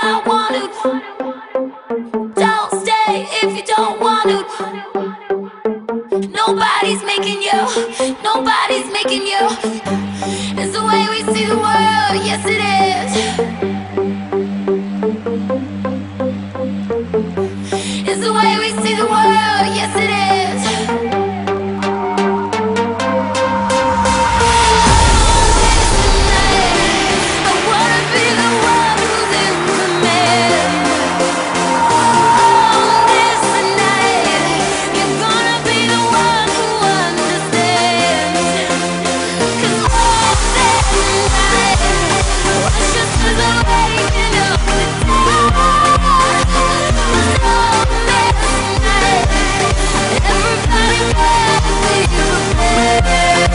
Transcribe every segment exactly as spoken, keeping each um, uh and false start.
I want to. Don't stay if you don't want to. Nobody's making you, nobody's making you. It's the way we see the world, yes it is. It's the way we see the world, yes it is. I wanna be the one who's in command. On this night, you're gonna be the one who understands. 'Cause all that night was just as a waking up the dawn. On this night, everybody better be prepared.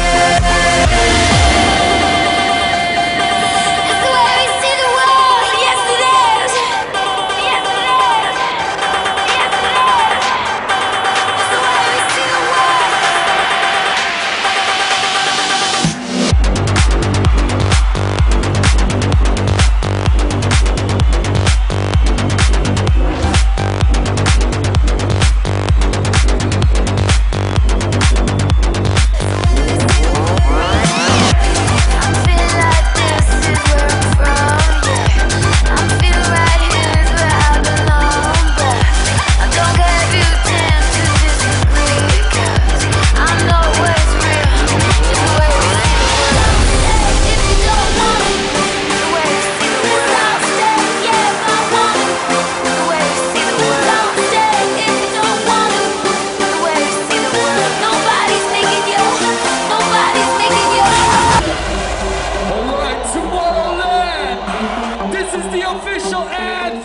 It's the way we see the world, yes it is. Yes it is. Yes it is. It's the way we see the world. I feel like this is where I'm from, yeah. I feel right here is where I belong, but I don't care if you tend to disagree, 'cause I know what's real, just the way we see the world. If you don't want it, the way we see the world. Don't stay, yeah, if I want it, the way we see the world. Don't stay if you don't want it, the way we see the world. Nobody's making you, nobody's making you. Alright, Tomorrowland! This is the official anthem!